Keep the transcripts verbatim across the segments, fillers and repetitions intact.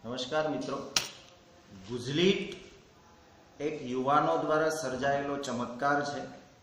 નમસ્કાર મિત્રો, ગુજલીટ એક યુવાનો દ્વારા સર્જાયેલો ચમત્કાર છે.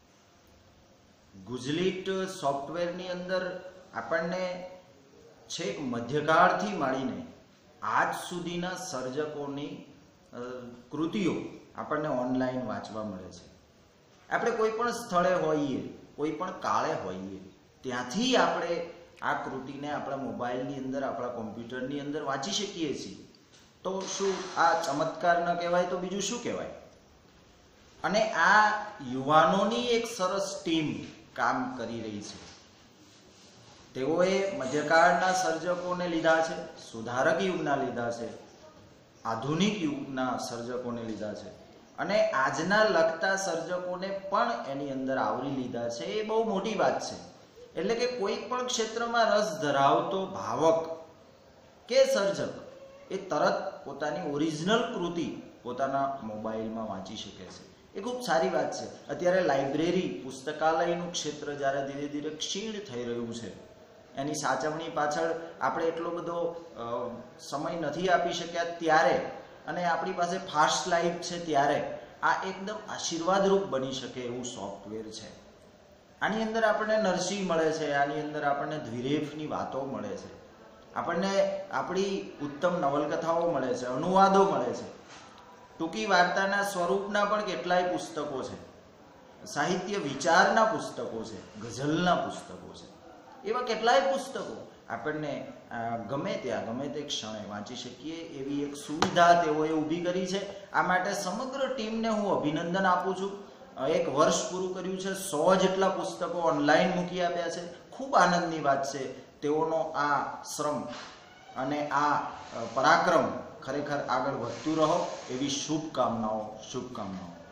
ગુજલીટ સોફ્ટવેરની અંદર આપણને છેક મધ્યકાળથી માંડીને આજ સુધીના સર્જકોની કૃતિઓ આપણને ઓનલાઈન વાંચવા મળે છે. આપણે કોઈ પણ સ્થળે હોઈએ, કોઈ પણ કાળે હોઈએ, ત્યાંથી આપણે આ કૃતિને આપણા મોબાઈલની અંદર, આપણા કોમ્પ્યુટરની અંદર વાંચી શકીએ છીએ. તો શું આ ચમત્કાર ન કહેવાય તો બીજું શું કહેવાય? અને આ યુવાનોની એક સરસ ટીમ કામ કરી રહી છે. તેઓએ મધ્યકાળના સર્જકોને લીધા છે, સુધારક યુગના લીધા છે, આધુનિક યુગના સર્જકોને લીધા છે અને આજના લગતા સર્જકોને પણ એની અંદર આવરી લીધા છે. એ બહુ મોટી વાત છે. એટલે કે કોઈ પણ ક્ષેત્રમાં રસ ધરાવતો ભાવક કે સર્જક એ તરત પોતાની ઓરિજિનલ કૃતિ પોતાના મોબાઈલમાં વાંચી શકે છે. એ ખૂબ સારી વાત છે. અત્યારે લાઇબ્રેરી, પુસ્તકાલયનું ક્ષેત્ર જ્યારે ધીરે ધીરે ક્ષીણ થઈ રહ્યું છે, એની સાચવણી પાછળ આપણે એટલો બધો સમય નથી આપી શક્યા ત્યારે, અને આપણી પાસે ફાસ્ટ લાઈફ છે ત્યારે આ એકદમ આશીર્વાદરૂપ બની શકે એવું સોફ્ટવેર છે. આની અંદર આપણને નરસિંહ મળે છે, આની અંદર આપણને દ્વિરેફની વાતો મળે છે, આપણને આપણી ઉત્તમ નવલકથાઓ મળે છે, અનુવાદો મળે છે, ટૂંકી વાર્તાના સ્વરૂપના પણ કેટલાય પુસ્તકો છે, સાહિત્ય વિચારના પુસ્તકો છે, ગઝલના પુસ્તકો છે. એવા કેટલાય પુસ્તકો આપણને ગમે ત્યાં ગમે તે ક્ષણે વાંચી શકીએ એવી એક સુવિધા તેઓએ ઊભી કરી છે. આ માટે સમગ્ર ટીમને હું અભિનંદન આપું છું. એક વર્ષ પૂરું કર્યું છે, સો જેટલા પુસ્તકો ઓનલાઈન મૂકી આપ્યા છે. ખૂબ આનંદની વાત છે. તેઓનો આ શ્રમ અને આ પરાક્રમ ખરેખર આગળ વધતું રહો એવી શુભકામનાઓ શુભકામનાઓ